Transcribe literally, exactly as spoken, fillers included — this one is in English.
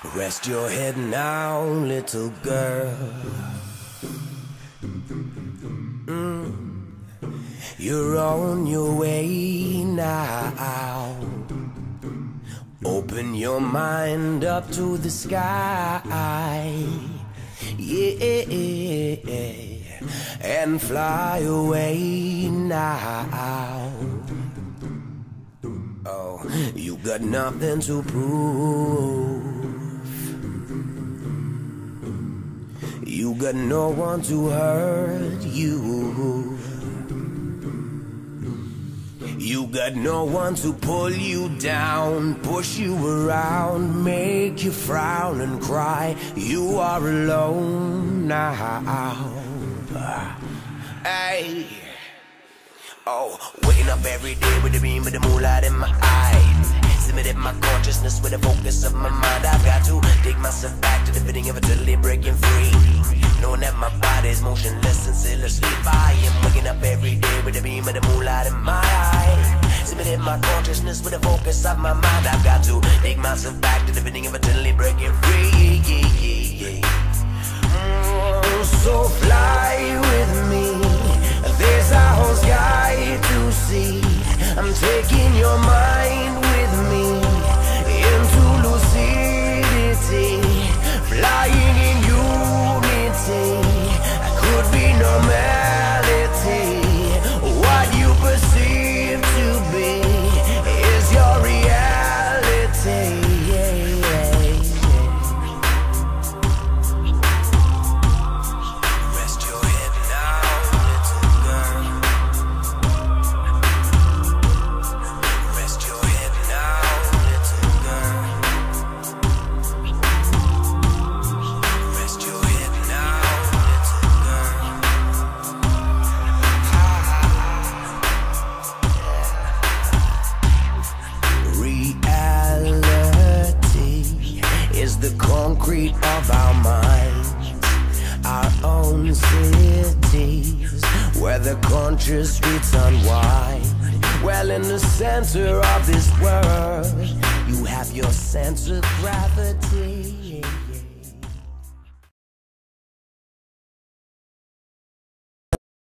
Rest your head now, little girl. Mm. You're on your way now. Open your mind up to the sky, yeah, and fly away now. Oh, you got nothing to prove. You got no one to hurt you. You got no one to pull you down, push you around, make you frown and cry. You are alone now. Hey. Oh, waking up every day with the beam of the moonlight in my eyes. Submitted my consciousness with the focus of my mind. I've got to dig myself back to the beginning of it till they're breaking free. Knowing that my body's motionless and still asleep. I am waking up every day with the beam of the moonlight in my eyes. Submitted my consciousness with the focus of my mind. I've got to dig myself back to the beginning of it till they're breaking free. Mm, so fly with me. There's a whole sky to see. I'm taking your mind with me into lucidity, flying in unity. I could be normality. What you perceive to be is your reality. The concrete of our minds, our own cities, where the conscious streets unwind. Well, in the center of this world, you have your center of gravity.